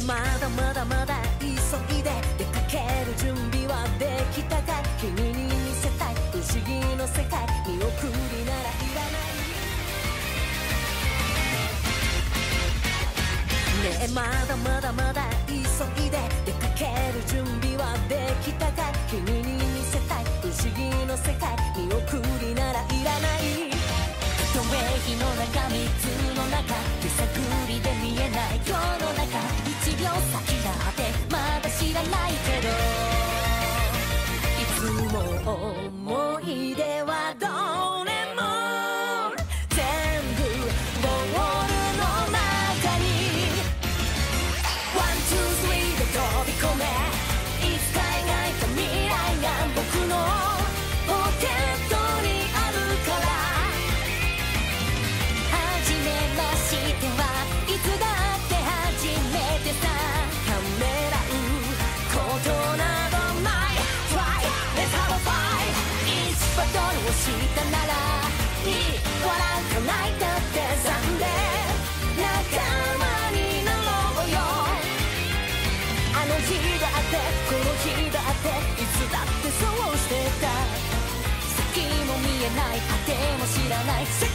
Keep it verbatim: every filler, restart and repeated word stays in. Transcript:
まだまだまだ急いで出かける準備はできたかい？君に見せたい不思議の世界、見送りならいらない。ねえまだまだまだ急いで出かける準備はできたかい？君に見せたい不思議の世界、見送りならいらない。たとえ火の中水の中手探りで見えない世の中、一秒先だってまだ知らないけど、いつも思い出はどれも全部ボールの中にワンツースリーで飛び込め、いつか描いた未来が僕のポケットにあるから、初めましてはいつだって初めてさ、ためらうことなどない。 Try let's have a fight、 いちバトルをしたならいい、笑うか泣いたってさんで仲間になろうよ。あの日だってこの日だっていつだってそうしてた、先も見えない果ても知らない世界